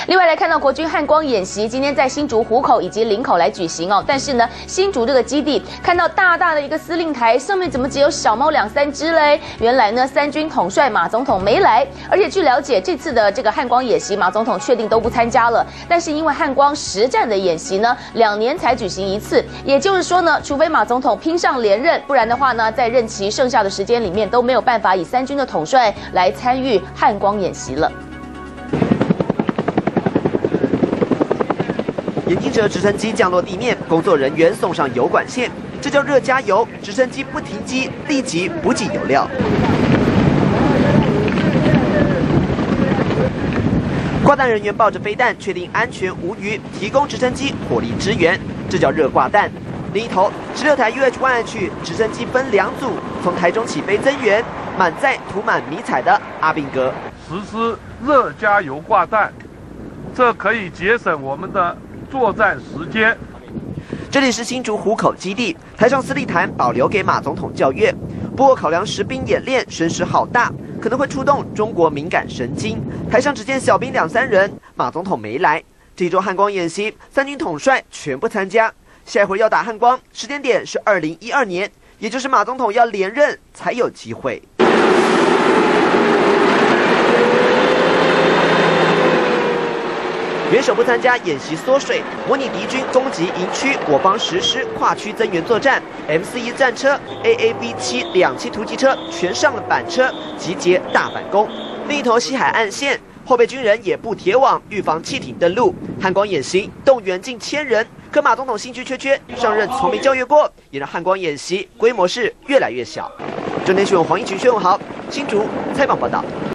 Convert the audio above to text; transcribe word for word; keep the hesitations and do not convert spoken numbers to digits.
另外来看到国军汉光演习，今天在新竹湖口以及林口来举行哦。但是呢，新竹这个基地看到大大的一个司令台，上面怎么只有小猫两三只嘞？原来呢，三军统帅马总统没来，而且据了解，这次的这个汉光演习，马总统确定都不参加了。但是因为汉光实战的演习呢，两年才举行一次，也就是说呢，除非马总统拼上连任，不然的话呢，在任期剩下的时间里面都没有办法以三军的统帅来参与汉光演习了。 眼镜蛇直升机降落地面，工作人员送上油管线，这叫热加油。直升机不停机，立即补给油料。挂弹人员抱着飞弹，确定安全无虞，提供直升机火力支援，这叫热挂弹。另一头，十六台 U H 一 去直升机分两组，从台中起飞增援，满载涂满迷彩的阿兵哥， 实施热加油挂弹，这可以节省我们的作战时间。 这里是新竹湖口基地，台上司令台保留给马总统校阅。不过考量实兵演练声势浩大，可能会触动中国敏感神经。台上只见小兵两三人，马总统没来。这周汉光演习，三军统帅全部参加。下一回要打汉光，时间点是二零一二年，也就是马总统要连任才有机会。元首不参加演习缩水，模拟敌军攻击营区，我方实施跨区增援作战。M 四一 战车、A A V 七两栖突击车全上了板车，集结大反攻。另一头西海岸线，后备军人也布铁网，预防汽艇登陆。汉光演习动员近千人，可马总统兴趣缺缺，上任从没校阅过，也让汉光演习规模是越来越小。中天新闻黄一群、薛永豪，新竹采访报道。